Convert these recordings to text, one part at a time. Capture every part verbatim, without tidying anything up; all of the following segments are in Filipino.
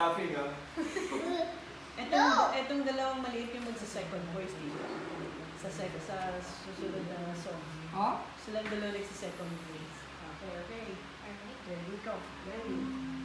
Laughing, ha? Etong, etong dalawang maliit yung magsa-second voice dito. Sa, sec sa susunod na song. Oh? Silang dalawa sa second voice. Okay, okay. There we go. Ready.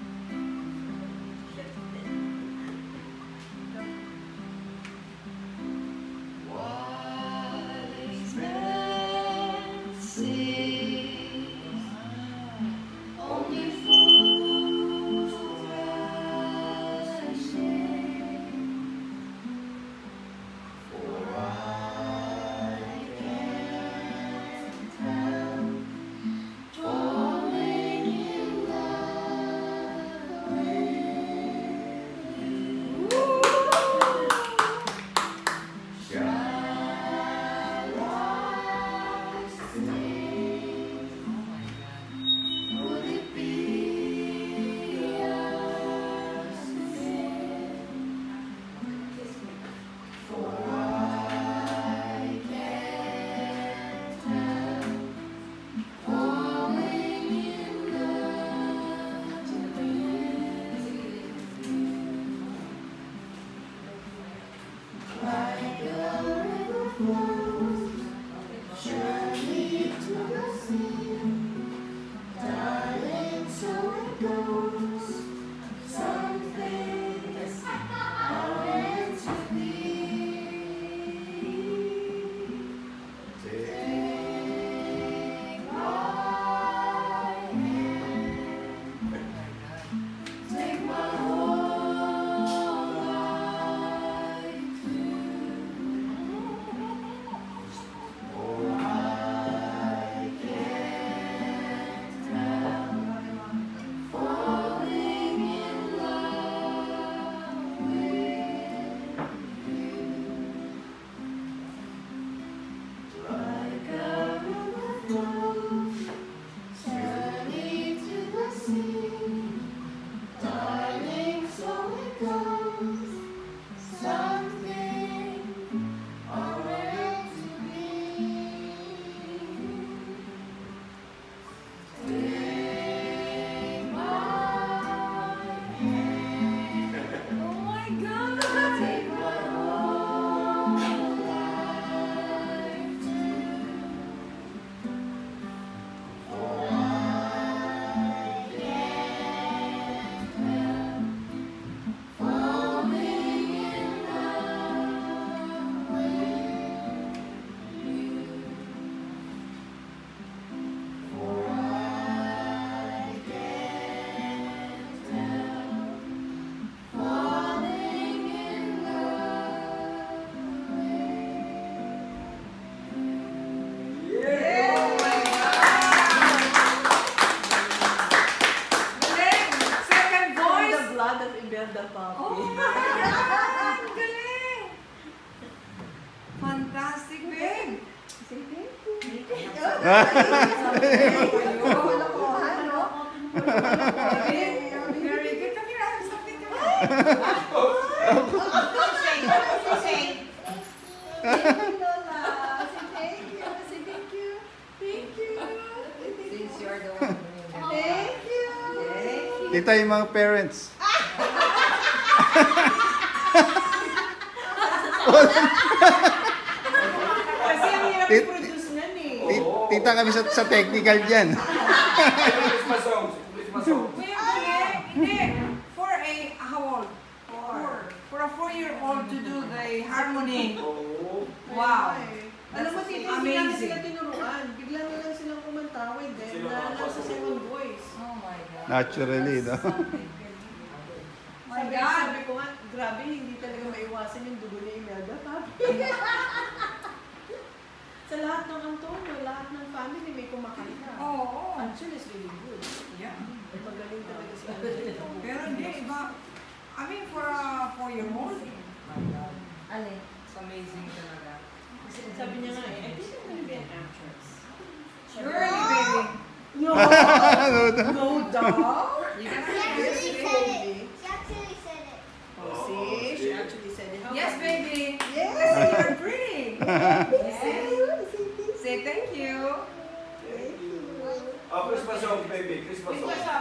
Imelda Papin. Oh my God! Galing! Fantastic, babe! Say thank you. Very good. Come here, I have something to say. Say, thank you, Lola. Say thank you. Say thank you. Thank you. since you're the one. Thank you. Kita yung mga parents. Kasi ang hirap i-produce nan eh. Tita kami sa, sa technical dyan. Christmas songs. Christmas songs. Hindi. For a, how old? Four. For a four-year-old to do the harmony. Wow. Alam mo, tita, hindi namin sila tinuruan. Bigla na lang silang kumantawid eh. Na nasa second voice. Oh my God. Naturally, no? My Sabi, God. sabi ko nga, grabe, hindi talaga maiwasan yung dugo ni Imelda Papin. Sa lahat ng Antonio, lahat ng family may kumakanta. Oo. Oh, oh. Anton is really good. Yeah. Magaling talaga si Anton. Pero hindi, iba. I mean, for a four-year-old. My God. Alin? It's amazing talaga. Sabi niya nga eh, I think I'm gonna be an actress. Surely, baby. No! No, No, dog! You can She actually said it. She actually said it. Oh, see? She actually said it. How Yes, about baby. Yes. Listen, you're pretty. you? Say thank you. Oh, Christmas songs, baby. Christmas songs.